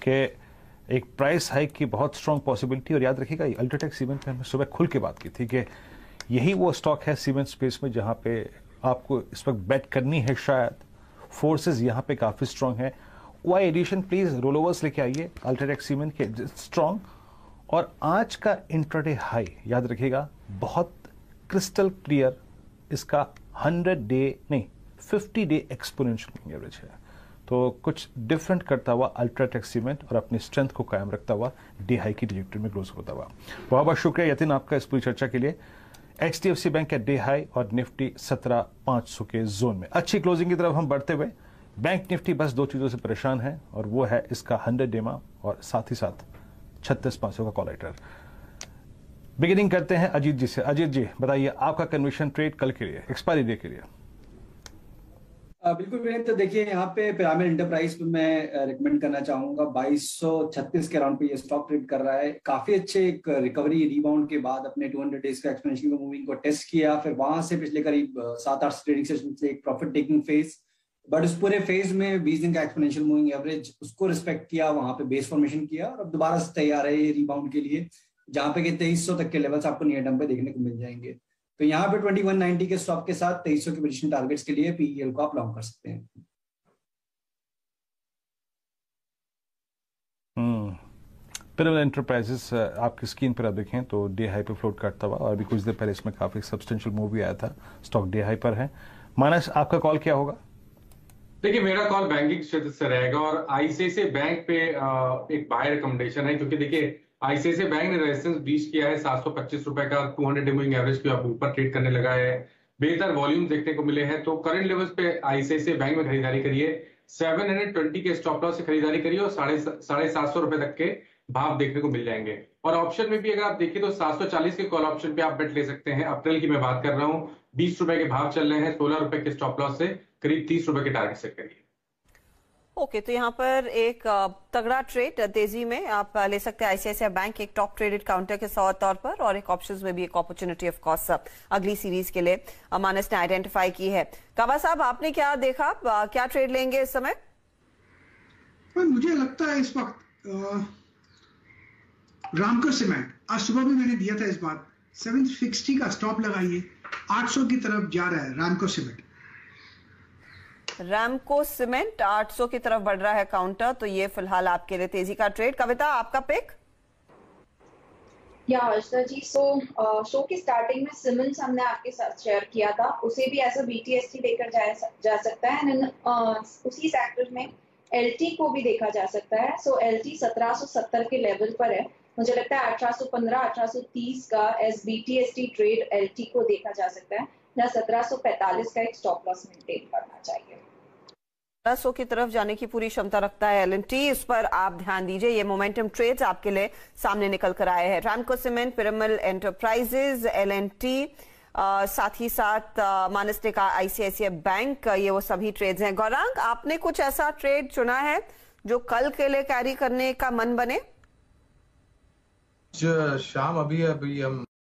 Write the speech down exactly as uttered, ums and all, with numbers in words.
कि एक price hike की बहुत स्ट्रांग पॉसिबिलिटी। और याद रखिएगा अल्ट्राटेक सीमेंट पे हमने सुबह खुल के बात की थी कि यही वो स्टॉक है सीमेंट स्पेस में जहां पे आपको इस वक्त बेट करनी है। शायद फोर्सेस यहां पे काफी स्ट्रांग है। वाई एडिशन प्लीज रोल ओवर्स लेके आइए अल्ट्राटेक सीमेंट के स्ट्रांग। और आज का इंट्राडे हाई याद रखिएगा बहुत क्रिस्टल क्लियर, इसका हंड्रेड डे नहीं फिफ्टी डे एक्सपोनेंशियल एवरेज है। तो कुछ डिफरेंट करता हुआ अल्ट्राटेक सीमेंट और अपनी स्ट्रेंथ को कायम रखता हुआ डे हाई की ट्रैजेक्टरी में क्लोज होता हुआ। बहुत बहुत शुक्रिया यतिन आपका इस पूरी चर्चा के लिए। H D F C bank का डे हाई और निफ्टी सत्रह पांच सौ के जोन में। अच्छी क्लोजिंग की तरफ हम बढ़ते हुए बैंक निफ्टी बस दो चीजों से परेशान है और वो है इसका हंड्रेड डेमा और साथ ही साथ छत्तीस पांच सौ का कॉल राइटर। बिगिनिंग करते हैं अजीत जी से। अजीत जी बताइए आपका कन्विक्शन ट्रेड कल के लिए एक्सपायरी डे के लिए। बिल्कुल वीरेंद्र, तो देखिए यहाँ पे पिरामिड इंटरप्राइज पे मैं रिकमेंड करना चाहूंगा। बाईस सौ छत्तीस के अराउंड पे ये स्टॉक ट्रेड कर रहा है। काफी अच्छे एक रिकवरी रिबाउंड के बाद अपने दो सौ डेज का एक्सपोनेंशियल मूविंग को टेस्ट किया, फिर वहां से पिछले करीब सात आठ ट्रेडिंग सेशन से एक प्रॉफिट टेकिंग फेज, बट उस पूरे फेज में बीस दिन का एक्सपोनेंशियल मूविंग एवरेज उसको रिस्पेक्ट किया, वहां पे बेस फॉर्मेशन किया और अब दोबारा से तैयार है ये रिबाउंड के लिए, जहां पे कि तेईस सौ तक के लेवल्स आपको नियर टर्म पे देखने को मिल जाएंगे। तो यहाँ पे इक्कीस सौ नब्बे के स्टॉप के साथ तेईस सौ के पोजीशन टारगेट्स के लिए पीईएल को आप लॉन्ग कर सकते हैं। हम्म पिरामिड एंटरप्राइजेस आपकी स्क्रीन पर आप देखें तो डे हाई पे फ्लोट करता हुआ और अभी कुछ देर पहले इसमें काफी सब्सटेंशियल मूव भी आया था। स्टॉक डे हाई पर है। मानस आपका कॉल क्या होगा? देखिए मेरा कॉल बैंकिंग क्षेत्र से रहेगा और आईसीआईसीआई बैंक पे एक बाय रिकमेंडेशन है, क्योंकि देखिए आईसीआईसीआई बैंक ने रेजिस्टेंस ब्रीच किया है सात सौ पच्चीस रुपए का, दो सौ मूविंग एवरेज के ऊपर ट्रेड करने लगा है। बेहतर वॉल्यूम देखने को मिले हैं, तो करंट लेवल्स पे आईसीआईसीआई बैंक में खरीदारी करिए। सात सौ बीस के स्टॉप लॉस से खरीदारी करिए और साढ़े साढ़े सात सौ रुपए तक के भाव देखने को मिल जाएंगे। और ऑप्शन में भी अगर आप देखिए तो सात सौ चालीस के कॉल ऑप्शन पे आप बेट ले सकते हैं। अप्रैल की मैं बात कर रहा हूँ, बीस रुपए के भाव चल रहे हैं, सोलह रुपए के स्टॉप लॉस से करीब तीस रुपए के टारगेट सेट करिए। ओके okay, तो यहाँ पर एक तगड़ा ट्रेड तेजी में आप ले सकते हैं आईसीआईसीआई बैंक एक टॉप ट्रेडेड काउंटर के तौर पर, और एक ऑप्शंस में भी एक अपॉर्चुनिटी ऑफ कोर्स अगली सीरीज के लिए मानस ने आइडेंटिफाई की है। कावा साहब आपने क्या देखा, क्या ट्रेड लेंगे इस समय? मुझे लगता है इस वक्त रामको सीमेंट, आज सुबह भी मैंने दिया था इस बात, सात सौ साठ का स्टॉप लगाइए, आठ सौ की तरफ जा रहा है रामको सीमेंट। रामको सीमेंट आठ सौ की तरफ बढ़ रहा है काउंटर, तो ये फिलहाल आपके लिए तेजी का ट्रेड। कविता आपका पिक? या हर्षदा जी, सो शो की स्टार्टिंग में सीमेंट्स हमने आपके साथ शेयर किया था, उसे भी एज अ बीटीएसटी लेकर जा, जा सकता है। एंड uh, उसी सेक्टर में एलटी को भी देखा जा सकता है। सो एलटी सत्रह सौ सत्तर के लेवल पर है, मुझे लगता है अठारह सौ पंद्रह अठारह सौ तीस का एज बीटीएसटी ट्रेड एलटी को देखा जा सकता है, या सत्रह सौ पैंतालीस का एक स्टॉप लॉस मेंटेन करना चाहिए। सत्रह सौ की तरफ जाने की पूरी क्षमता रखता है एलएनटी, इस पर आप ध्यान दीजिए। ये मोमेंटम ट्रेड्स आपके लिए सामने निकल कर आए हैं। रामको सीमेंट, पिरामिड एंटरप्राइजेज, एलएनटी, साथ ही साथ मानस ने कहा आईसीआईसीआई बैंक, ये वो सभी ट्रेड्स हैं। गौरांग आपने कुछ ऐसा ट्रेड चुना है जो कल के लिए कैरी करने का मन बने? शाम अभी अभी हम